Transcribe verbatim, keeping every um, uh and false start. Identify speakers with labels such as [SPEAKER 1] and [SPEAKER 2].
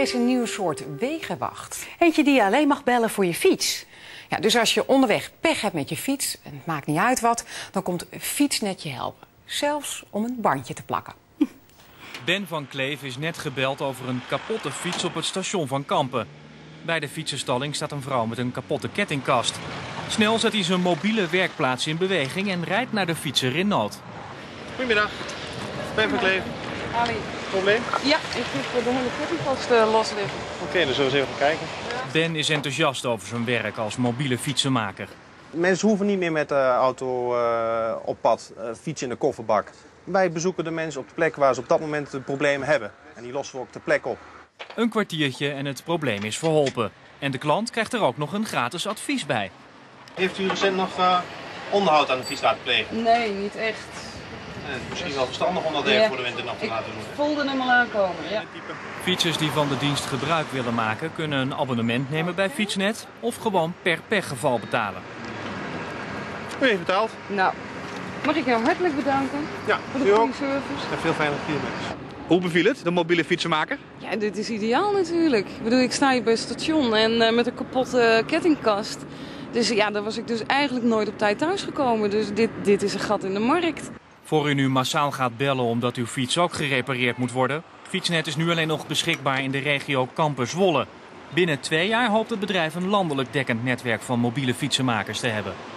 [SPEAKER 1] is een nieuw soort wegenwacht.
[SPEAKER 2] Eentje die je alleen mag bellen voor je fiets.
[SPEAKER 1] Ja, dus als je onderweg pech hebt met je fiets, en het maakt niet uit wat, dan komt Fietsnet je helpen. Zelfs om een bandje te plakken.
[SPEAKER 3] Ben van Kleef is net gebeld over een kapotte fiets op het station van Kampen. Bij de fietsenstalling staat een vrouw met een kapotte kettingkast. Snel zet hij zijn mobiele werkplaats in beweging en rijdt naar de fietser in nood.
[SPEAKER 4] Goedemiddag, Ben van Kleef.
[SPEAKER 5] Ali.
[SPEAKER 4] Probleem?
[SPEAKER 5] Ja, ik heb de hele kettingkast uh, los liggen.
[SPEAKER 4] Oké, okay, dan zullen we eens even kijken.
[SPEAKER 3] Ben is enthousiast over zijn werk als mobiele fietsenmaker.
[SPEAKER 4] Mensen hoeven niet meer met de auto uh, op pad, uh, fietsen in de kofferbak. Wij bezoeken de mensen op de plek waar ze op dat moment de problemen hebben. En die lossen we ook ter plekke op.
[SPEAKER 3] Een kwartiertje en het probleem is verholpen. En de klant krijgt er ook nog een gratis advies bij.
[SPEAKER 4] Heeft u recent nog uh, onderhoud aan de fiets laten plegen?
[SPEAKER 5] Nee, niet echt.
[SPEAKER 4] Eh, misschien wel verstandig om dat even ja. voor de winter nog te laten doen.
[SPEAKER 5] Ik voelde hem al aankomen, ja.
[SPEAKER 3] Fietsers die van de dienst gebruik willen maken kunnen een abonnement nemen bij Fietsnet of gewoon per pechgeval betalen.
[SPEAKER 4] U heeft betaald.
[SPEAKER 5] Nou, mag ik jou hartelijk bedanken
[SPEAKER 4] ja,
[SPEAKER 5] voor de goede service.
[SPEAKER 4] En veel fijne kilometers.
[SPEAKER 6] Hoe beviel het, de mobiele fietsenmaker?
[SPEAKER 5] Ja, dit is ideaal natuurlijk. Ik bedoel, ik sta hier bij het station en uh, met een kapotte kettingkast. Dus ja, daar was ik dus eigenlijk nooit op tijd thuisgekomen. Dus dit, dit is een gat in de markt.
[SPEAKER 3] Voor u nu massaal gaat bellen omdat uw fiets ook gerepareerd moet worden, Fietsnet is nu alleen nog beschikbaar in de regio Kampen-Zwolle. Binnen twee jaar hoopt het bedrijf een landelijk dekkend netwerk van mobiele fietsenmakers te hebben.